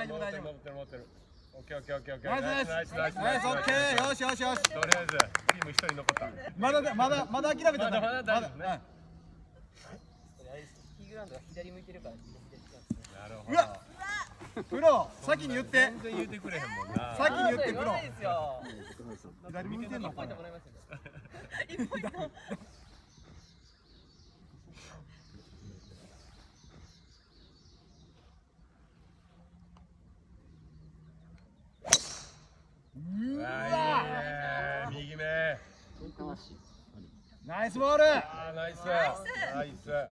大丈夫大丈夫。 持ってる。オッケーオッケーオッケーオッケー。 ナイスナイスナイスナイスオッケー。よしよしよし。 とりあえずチーム一人残った。 まだ諦めた。 まだ大丈夫ね。 キーグラウンドが左向いてるから左来たんですね。 なるほど。 うわ。プロ先に言って。 全然言ってくれへんもんな。 先に言ってプロ。 左向いてんのかな。うわ。 右目。 ナイスボール。 ナイス。ナイス。